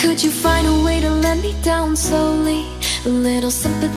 Could you find a way to let me down slowly? A little sympathy